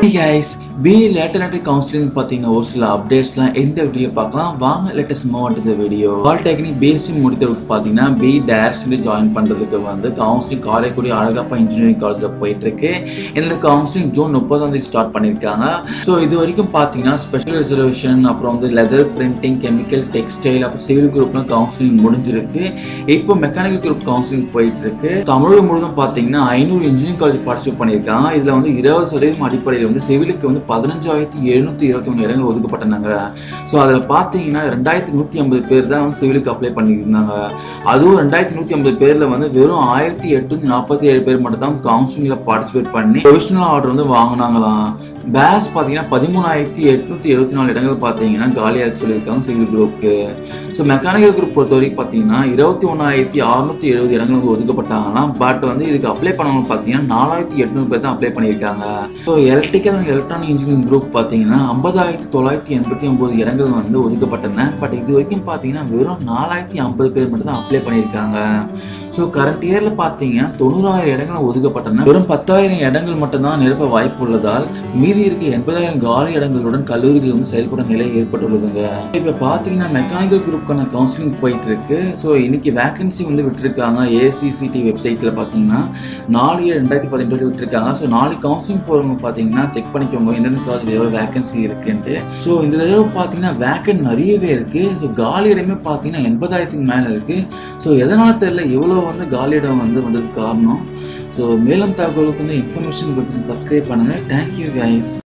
Hey guys, BE lateral counseling பாத்தீங்கன்னா ஒரு சில அப்டேட்ஸ்லாம் இந்த வீடியோல பார்க்கலாம். வாங்க let us move on to the video. Polytechnic basic முடித்தவருக்கு பாத்தீங்கன்னா BE டைரக்ட்லி ஜாயின் பண்றதுக்கு வந்து கவுன்சிலிங் காரைக்குடி அழகப்பா இன்ஜினியரிங் காலேஜ்ல போயிட்டு இருக்கு. இந்த கவுன்சிலிங் ஜூன் 30ஆம் தேதி ஸ்டார்ட் பண்ணிருக்காங்க. சோ இது வரைக்கும் பாத்தீங்கன்னா ஸ்பெஷல் ரிசர்வேஷன் அப்புறம் வந்து லெதர் பிரிண்டிங், கெமிக்கல், டெக்ஸ்டைல் அப்புறம் சிவில் குரூப்ல கவுன்சிலிங் முடிஞ்சிருக்கு. இப்போ மெக்கானிக்கல் குரூப் கவுன்சிலிங் போயிட்டு இருக்கு. தமிழகம் முழுவதும் பாத்தீங்கன்னா 500 இன்ஜினியரிங் காலேஜ் பார்ட்டிசிபேட் பண்ணிருக்காங்க. இதுல வந்து 20% அடிப்படையில் வந்து சிவிலுக்கு வந்து 15,721 இடங்கள் ஒதுக்கப்பட்டாங்க. ஸோ அதில் பார்த்தீங்கன்னா 2,150 பேர் தான் வந்து சிவிலுக்கு அப்ளை பண்ணியிருந்தாங்க. அதுவும் 2,150 பேரில் வந்து வெறும் 1,847 பேர் மட்டும் தான் கவுன்சிலிங்கில் பார்ட்டிசிபேட் பண்ணி ப்ரொவிஷனல் ஆர்டர் வந்து வாங்கினாங்களாம். பேஸ் பார்த்தீங்கன்னா 13,874 இடங்கள் பார்த்தீங்கன்னா காலியாக இருக்கு சொல்லியிருக்காங்க சிவில் குரூப்புக்கு. ஸோ மெக்கானிக்கல் குரூப் பொறுத்த வரைக்கும் பார்த்தீங்கன்னா 21,670 இடங்கள் வந்து ஒதுக்கப்பட்டாங்களாம். பட் வந்து இதுக்கு அப்ளை பண்ணவங்க பார்த்தீங்கன்னா 4,800 பேர் தான் அப்ளை பண்ணியிருக்காங்க. So electrical and electronic engineering group பார்த்தீங்கன்னா 50,989 இடங்கள் வந்து ஒதுக்கப்பட்டன. பட் இது வரைக்கும் பார்த்தீங்கன்னா வெறும் 4,050 பேர் மட்டும் தான் அப்ளை பண்ணியிருக்காங்க. ஸோ கரண்ட் இயரில் பார்த்தீங்கன்னா 90,000 இடங்கள் ஒதுக்கப்பட்டன. வெறும் 10,000 இடங்கள் மட்டும்தான் நிரப்ப வாய்ப்பு உள்ளதால் மீதி இருக்க 80,000 காலி இடங்களுடன் கல்லூரிகள் வந்து செயல்படும் நிலை ஏற்பட்டுள்ளதுங்க. இப்போ பார்த்தீங்கன்னா மெக்கானிக்கல் குரூப்கான கவுன்சிலிங் போயிட்டு இருக்கு. ஸோ இன்னைக்கு வேகன்சி வந்து விட்டுருக்காங்க. ACCT வெப்சைட்ல பார்த்தீங்கன்னா 4/7/2018 விட்டுருக்காங்க. ஸோ நாளைக்கு கவுன்சிலிங் போறவங்க பார்த்தீங்கன்னா செக் பண்ணிக்கோங்க எந்தெந்த காலேஜ் எவ்வளோ வேகன்சி இருக்குன்ட்டு. ஸோ இந்த தடவை பார்த்தீங்கன்னா வேக்கன்ட் நிறையவே இருக்கு. ஸோ காலி இடமே பார்த்தீங்கன்னா 80,000க்கு மேலே இருக்கு. ஸோ எதனால தெரியல எவ்வளோ வந்து காலி இடம் வந்ததுக்கு காரணம். ஸோ மேலும் தகவலுக்கு வந்து இன்ஃபர்மேஷன் கொடுத்து சப்ஸ்கிரைப் பண்ணுங்க. Thank you guys.